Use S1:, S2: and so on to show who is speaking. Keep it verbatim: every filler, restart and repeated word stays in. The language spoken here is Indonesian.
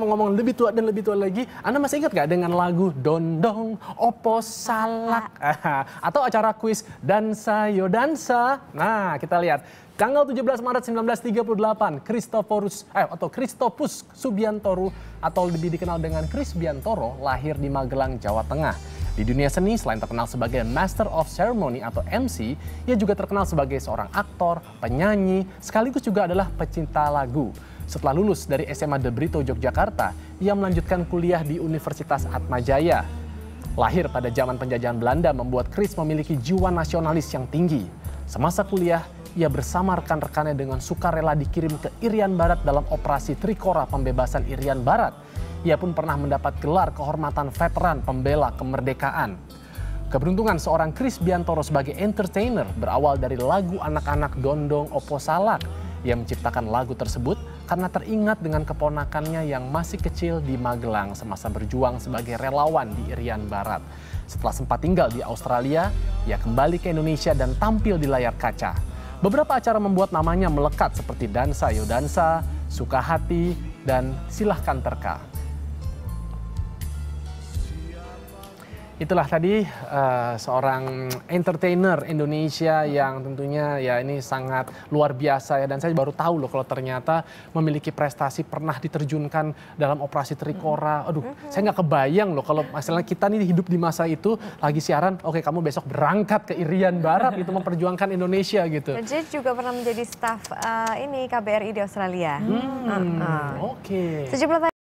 S1: mau ngomong lebih tua dan lebih tua lagi, Anda masih ingat nggak dengan lagu Dondong Opo Salak? Atau acara kuis Dansa Yo Dansa? Nah, kita lihat. Tanggal tujuh belas Maret seribu sembilan ratus tiga puluh delapan, Christophorus eh, atau Christopus Subiantoro atau lebih dikenal dengan Chris Biantoro lahir di Magelang, Jawa Tengah. Di dunia seni, selain terkenal sebagai Master of Ceremony atau M C, ia juga terkenal sebagai seorang aktor, penyanyi, sekaligus juga adalah pecinta lagu. Setelah lulus dari S M A De Brito, Yogyakarta, ia melanjutkan kuliah di Universitas Atmajaya. Lahir pada zaman penjajahan Belanda membuat Chris memiliki jiwa nasionalis yang tinggi. Semasa kuliah, ia bersama rekan-rekannya dengan sukarela dikirim ke Irian Barat dalam operasi Trikora pembebasan Irian Barat. Ia pun pernah mendapat gelar kehormatan veteran pembela kemerdekaan. Keberuntungan seorang Chris Biantoro sebagai entertainer berawal dari lagu anak-anak Dondong Opo Salak. Ia menciptakan lagu tersebut karena teringat dengan keponakannya yang masih kecil di Magelang semasa berjuang sebagai relawan di Irian Barat. Setelah sempat tinggal di Australia, ia kembali ke Indonesia dan tampil di layar kaca. Beberapa acara membuat namanya melekat seperti Dansa Yo Dansa, Suka Hati, dan Silahkan Terka. Itulah tadi uh, seorang entertainer Indonesia yang tentunya ya ini sangat luar biasa ya. Dan saya baru tahu loh kalau ternyata memiliki prestasi pernah diterjunkan dalam operasi Trikora. Aduh, mm-hmm. saya nggak kebayang loh kalau misalnya kita nih hidup di masa itu lagi siaran, oke okay, kamu besok berangkat ke Irian Barat gitu memperjuangkan Indonesia gitu.
S2: Jadi juga pernah menjadi staf uh, ini K B R I di Australia.
S1: Hmm, uh -uh. Oke. Okay.